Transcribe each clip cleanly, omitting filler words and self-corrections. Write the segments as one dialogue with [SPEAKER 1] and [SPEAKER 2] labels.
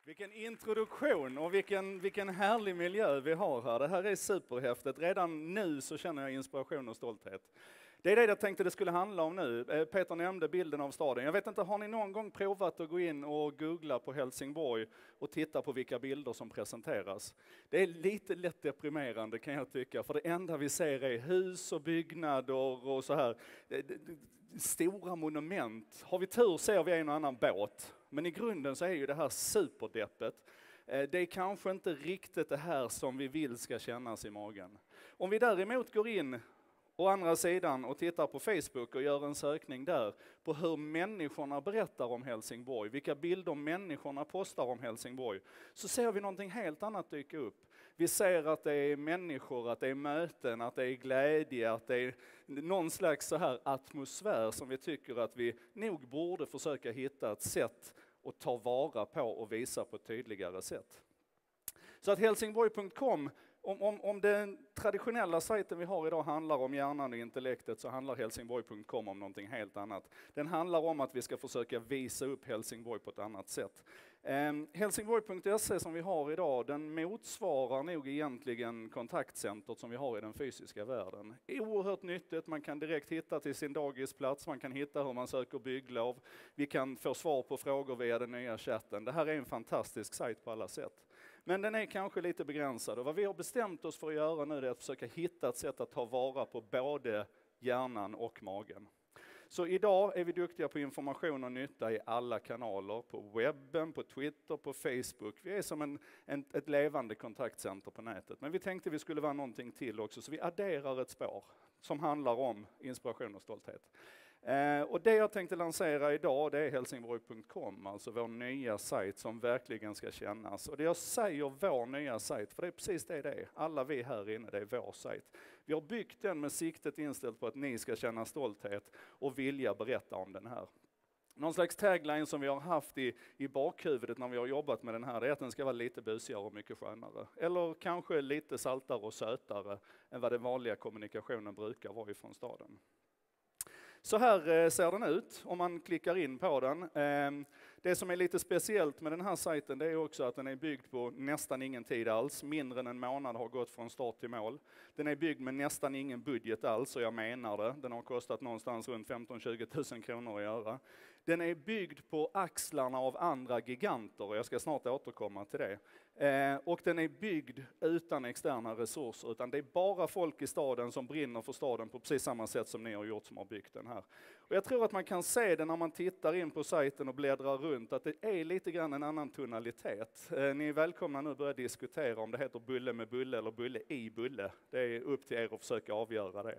[SPEAKER 1] Vilken introduktion och vilken härlig miljö vi har här. Det här är superhäftigt. Redan nu så känner jag inspiration och stolthet. Det är det jag tänkte det skulle handla om nu. Peter nämnde bilden av staden. Jag vet inte, har ni någon gång provat att gå in och googla på Helsingborg och titta på vilka bilder som presenteras? Det är lite lätt deprimerande kan jag tycka, för det enda vi ser är hus och byggnader och så här. Stora monument. Har vi tur ser vi en och annan båt. Men i grunden så är ju det här superdeppet. Det är kanske inte riktigt det här som vi vill ska kännas i magen. Om vi däremot går in å andra sidan och tittar på Facebook och gör en sökning där på hur människorna berättar om Helsingborg, vilka bilder människorna postar om Helsingborg, så ser vi någonting helt annat dyka upp. Vi ser att det är människor, att det är möten, att det är glädje, att det är någon slags så här atmosfär som vi tycker att vi nog borde försöka hitta ett sätt att ta vara på och visa på ett tydligare sätt. Så att helsingborg.com, om den traditionella sajten vi har idag handlar om hjärnan och intellektet, så handlar helsingborg.com om någonting helt annat. Den handlar om att vi ska försöka visa upp Helsingborg på ett annat sätt. Helsingborg.se som vi har idag, den motsvarar nog egentligen kontaktcentret som vi har i den fysiska världen. Oerhört nyttigt, man kan direkt hitta till sin dagisplats, man kan hitta hur man söker bygglov, vi kan få svar på frågor via den nya chatten. Det här är en fantastisk sajt på alla sätt. Men den är kanske lite begränsad, och vad vi har bestämt oss för att göra nu är att försöka hitta ett sätt att ta vara på både hjärnan och magen. Så idag är vi duktiga på information och nytta i alla kanaler, på webben, på Twitter, på Facebook. Vi är som ett levande kontaktcenter på nätet. Men vi tänkte vi skulle vara någonting till också, så vi adderar ett spår som handlar om inspiration och stolthet. Och det jag tänkte lansera idag, det är helsingborg.com, alltså vår nya sajt som verkligen ska kännas. Och det jag säger vår nya sajt, för det är precis det är. Alla vi här inne, det är vår sajt. Vi har byggt den med siktet inställt på att ni ska känna stolthet och vilja berätta om den här. Någon slags tagline som vi har haft i bakhuvudet när vi har jobbat med den här, det är att den ska vara lite busigare och mycket skönare. Eller kanske lite saltare och sötare än vad den vanliga kommunikationen brukar vara ifrån staden. Så här ser den ut om man klickar in på den. Det som är lite speciellt med den här sajten, det är också att den är byggd på nästan ingen tid alls. Mindre än en månad har gått från start till mål. Den är byggd med nästan ingen budget alls, och jag menar det. Den har kostat någonstans runt 15-20 000 kronor att göra. Den är byggd på axlarna av andra giganter, och jag ska snart återkomma till det. Och den är byggd utan externa resurser, utan det är bara folk i staden som brinner för staden på precis samma sätt som ni har gjort som har byggt den här. Och jag tror att man kan se det när man tittar in på sajten och bläddrar runt, att det är lite grann en annan tonalitet. Ni är välkomna nu att börja diskutera om det heter bulle med bulle eller bulle i bulle. Det är upp till er att försöka avgöra det.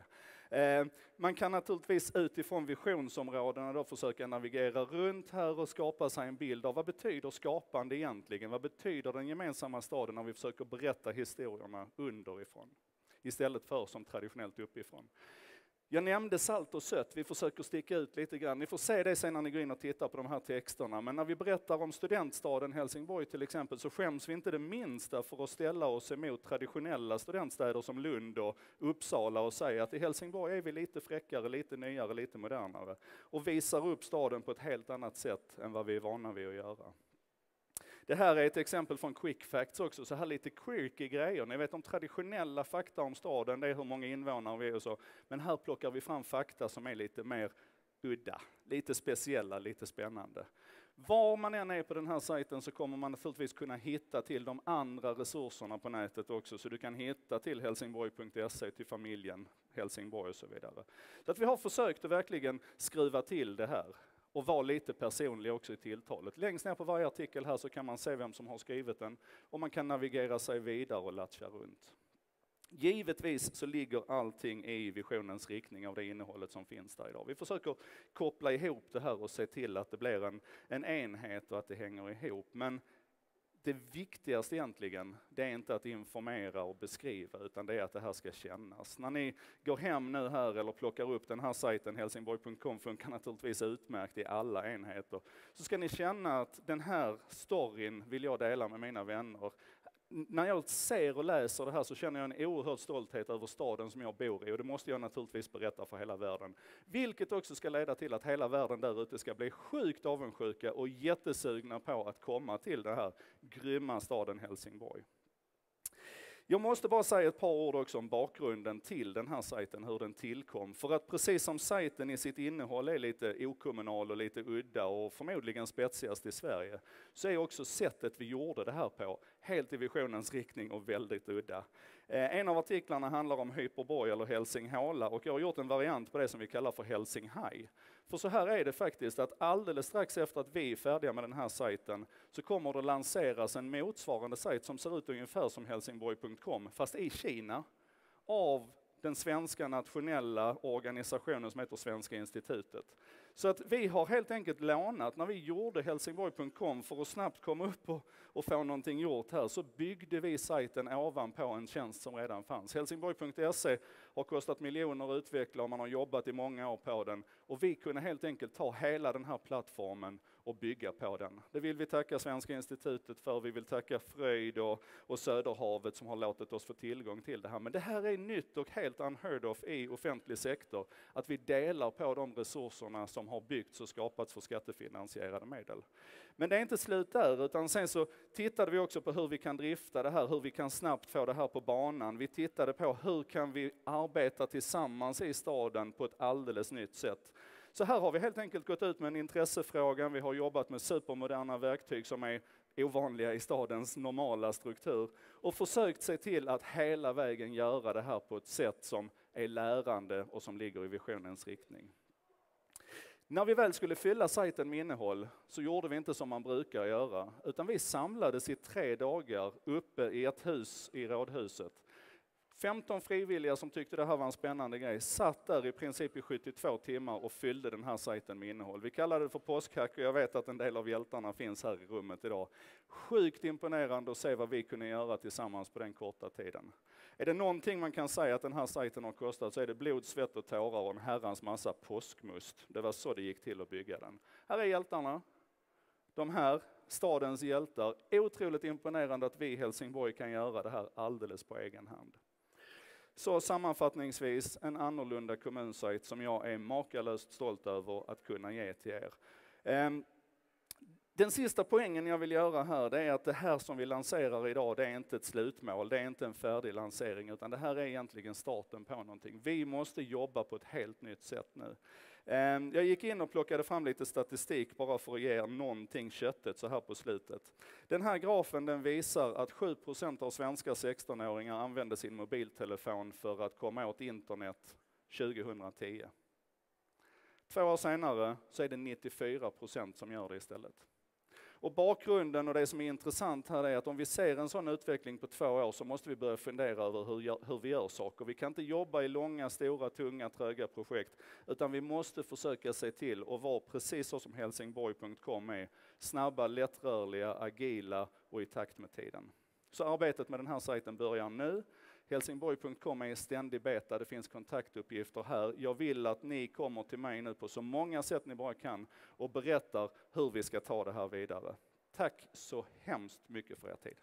[SPEAKER 1] Man kan naturligtvis utifrån visionsområdena då försöka navigera runt här och skapa sig en bild av vad betyder skapande egentligen? Vad betyder den gemensamma staden när vi försöker berätta historierna underifrån istället för som traditionellt uppifrån? Jag nämnde salt och sött, vi försöker sticka ut lite grann. Ni får se det sen när ni går in och tittar på de här texterna. Men när vi berättar om studentstaden Helsingborg till exempel, så skäms vi inte det minsta för att ställa oss emot traditionella studentstäder som Lund och Uppsala och säga att i Helsingborg är vi lite fräckare, lite nyare, lite modernare. Och visar upp staden på ett helt annat sätt än vad vi är vana vid att göra. Det här är ett exempel från Quick Facts också, så här lite quirky grejer. Ni vet om traditionella fakta om staden, det är hur många invånare vi är och så. Men här plockar vi fram fakta som är lite mer udda, lite speciella, lite spännande. Var man än är på den här sajten så kommer man naturligtvis kunna hitta till de andra resurserna på nätet också. Så du kan hitta till helsingborg.se, till familjen Helsingborg och så vidare. Så att vi har försökt att verkligen skruva till det här. Och vara lite personlig också i tilltalet. Längst ner på varje artikel här så kan man se vem som har skrivit den. Och man kan navigera sig vidare och latcha runt. Givetvis så ligger allting i visionens riktning av det innehållet som finns där idag. Vi försöker koppla ihop det här och se till att det blir en enhet och att det hänger ihop. Men det viktigaste egentligen, det är inte att informera och beskriva, utan det är att det här ska kännas. När ni går hem nu här eller plockar upp den här sajten, helsingborg.com, funkar naturligtvis utmärkt i alla enheter. Så ska ni känna att den här storyn vill jag dela med mina vänner. när jag ser och läser det här så känner jag en oerhörd stolthet över staden som jag bor i, och det måste jag naturligtvis berätta för hela världen. Vilket också ska leda till att hela världen där ute ska bli sjukt avundsjuka och jättesugna på att komma till den här grymma staden Helsingborg. Jag måste bara säga ett par ord också om bakgrunden till den här sajten, hur den tillkom. För att precis som sajten i sitt innehåll är lite okommunal och lite udda och förmodligen spetsigast i Sverige, så är också sättet vi gjorde det här på helt i visionens riktning och väldigt udda. En av artiklarna handlar om Hyperborg eller Hälsinghåla, och jag har gjort en variant på det som vi kallar för Hälsinghaj. För så här är det faktiskt, att alldeles strax efter att vi är färdiga med den här sajten så kommer det lanseras en motsvarande sajt som ser ut ungefär som helsingborg.com, fast i Kina, av den svenska nationella organisationen som heter Svenska institutet. Så att vi har helt enkelt lånat, när vi gjorde helsingborg.com för att snabbt komma upp och få någonting gjort här, så byggde vi sajten ovanpå en tjänst som redan fanns. Helsingborg.se har kostat miljoner att utveckla och man har jobbat i många år på den. Och vi kunde helt enkelt ta hela den här plattformen och bygga på den. Det vill vi tacka Svenska institutet för, vi vill tacka Fröjd och Söderhavet som har låtit oss få tillgång till det här. Men det här är nytt och helt unheard of i offentlig sektor, att vi delar på de resurserna som har byggts och skapats för skattefinansierade medel. Men det är inte slut där, utan sen så tittade vi också på hur vi kan drifta det här, hur vi kan snabbt få det här på banan. Vi tittade på hur kan vi arbeta tillsammans i staden på ett alldeles nytt sätt. Så här har vi helt enkelt gått ut med en intressefråga, vi har jobbat med supermoderna verktyg som är ovanliga i stadens normala struktur och försökt se till att hela vägen göra det här på ett sätt som är lärande och som ligger i visionens riktning. När vi väl skulle fylla sajten med innehåll så gjorde vi inte som man brukar göra, utan vi samlades i 3 dagar uppe i ett hus i Rådhuset. 15 frivilliga som tyckte det här var en spännande grej satt där i princip i 72 timmar och fyllde den här sajten med innehåll. Vi kallade det för påskhack och jag vet att en del av hjältarna finns här i rummet idag. Sjukt imponerande att se vad vi kunde göra tillsammans på den korta tiden. Är det någonting man kan säga att den här sajten har kostat så är det blod, svett och tårar och en herrans massa påskmust. Det var så det gick till att bygga den. Här är hjältarna. De här, stadens hjältar. Otroligt imponerande att vi i Helsingborg kan göra det här alldeles på egen hand. Så sammanfattningsvis en annorlunda kommunsajt som jag är makalöst stolt över att kunna ge till er. Den sista poängen jag vill göra här, det är att det här som vi lanserar idag, det är inte ett slutmål, det är inte en färdig lansering, utan det här är egentligen starten på någonting. Vi måste jobba på ett helt nytt sätt nu. Jag gick in och plockade fram lite statistik bara för att ge er någonting köttet så här på slutet. Den här grafen den visar att 7% av svenska 16-åringar använder sin mobiltelefon för att komma åt internet 2010. 2 år senare så är det 94% som gör det istället. Och bakgrunden och det som är intressant här är att om vi ser en sån utveckling på 2 år så måste vi börja fundera över hur vi gör saker. Vi kan inte jobba i långa, stora, tunga, tröga projekt, utan vi måste försöka se till att vara precis så som helsingborg.com är. Snabba, lättrörliga, agila och i takt med tiden. Så arbetet med den här sajten börjar nu. Helsingborg.com är i ständig beta, det finns kontaktuppgifter här. Jag vill att ni kommer till mig nu på så många sätt ni bara kan och berättar hur vi ska ta det här vidare. Tack så hemskt mycket för er tid.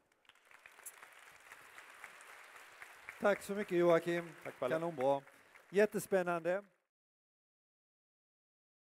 [SPEAKER 2] Tack så mycket Joakim,
[SPEAKER 1] Tack, Palle.
[SPEAKER 2] Kanonbra. Jättespännande.